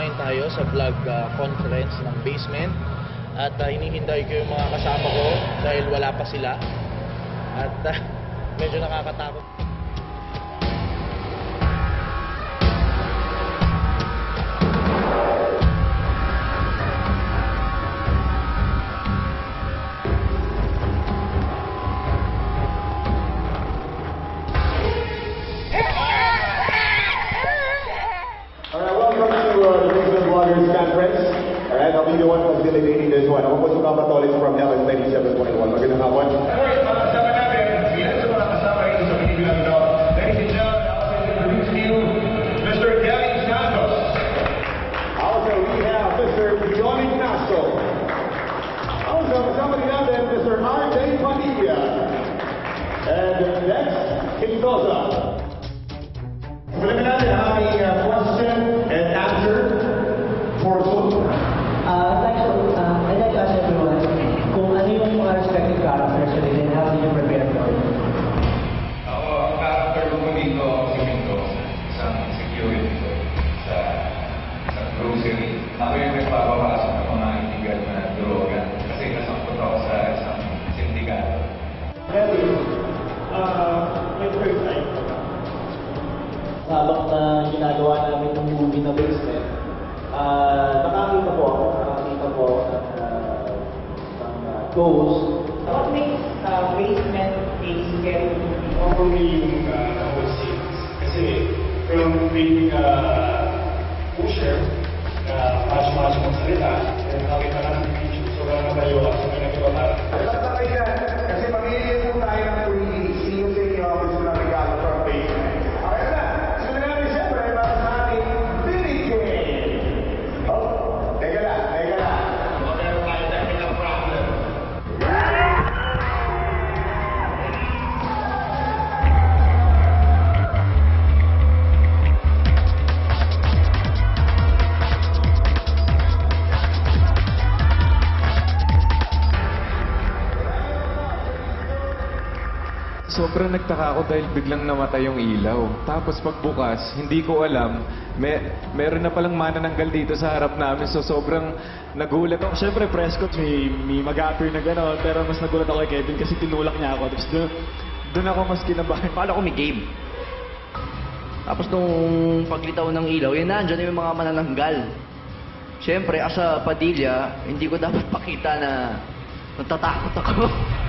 ngayon tayo sa vlog conference ng Basement. At hinihintay ko yung mga kasama ko dahil wala pa sila. At medyo nakakatakot. I'll be the one facilitating this one. Ako po si Papa Tolis from LS 9721. Magandang hapon. Kasama natin, sila sa mga kasama rito sa pelikula nito. Ladies and gentlemen, I'll introduce to you Mr. Santos. Also, we have Mr. Dion Ignacio. Also, kasama din natin Mr. RJ Padilla. And Dex Quindoza. Sabihin natin ang aming question and answer for Zoom. I'd like to ask everyone kung ano yung mga respective characters nila and how did you prepare for it? Ako, ang character ko dito, si Santos, isang security ko sa grocery. Ako yung nagpapapasok ng mga illegal na droga kasi nasangkot ako sa isang sindikato. Kelly, may first time. Habang na ginagawa namin ng movie na Basement, nakakita po ako ng ghost. What makes Basement a scary movie? Probably yung whole scenes. Kasi from being pusher, match-match mong salita, and nakita ka ng picture, so wala na tayo, so may nag-iba parang. Sasakay yan, kasi mamili po tayo ng tuwili. Sino sa inyo ako gusto na regalo from Basement? Okay na, sino namin siyempre, para sa ating binigay. Oh, teka lang. Meron tayo technical problem. Sobrang nagtaka ako dahil biglang namatay yung ilaw. Tapos pagbukas, hindi ko alam, meron na palang manananggal dito sa harap namin. So sobrang nagulat ako. Siyempre, press ko, may mag-appear na gano'n. Pero mas nagulat ako kay Kevin kasi tinulak niya ako. Tapos doon ako mas kinabahan. Paano ko may game? Tapos nung paglitaw ng ilaw, yun nandyan yung mga manananggal. Siyempre, as a Padilla, hindi ko dapat pakita na natatakot ako.